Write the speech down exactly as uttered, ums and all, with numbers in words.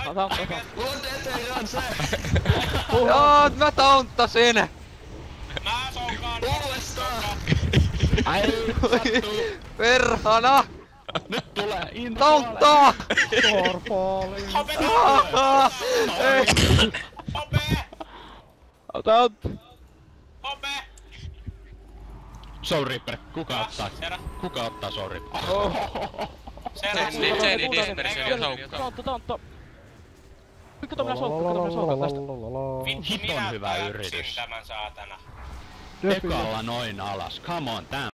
Tauntta, tauntta, tauntta. Lord eteen se! Joo, mä taunttasin! Mä sonkaan! Uudestaan! Ai, sattuu! Perhana! Nyt tulee into! Tauntta! Storefalling. Hope! Ei! Hope! Taunt. Hope! Soul Reaper, kuka ottaa? Serä. Kuka ottaa Soul Reaper? Serä. Niin, se ei dispersio ja saukko. Tauntta, tauntta. Kato minä soukka, kato minä soukka tästä. Vittu, Hiton minä hyvä pääksin yritys. tämän saatana. Ekalla noin alas, come on, tää